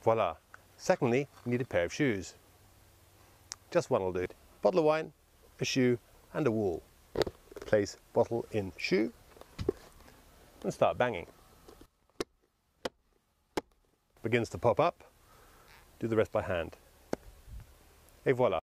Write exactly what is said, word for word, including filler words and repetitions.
Voila. Secondly, you need a pair of shoes. Just one will do. Bottle of wine, a shoe and a wool. Place bottle in shoe and start banging. Begins to pop up. Do the rest by hand. Et voila.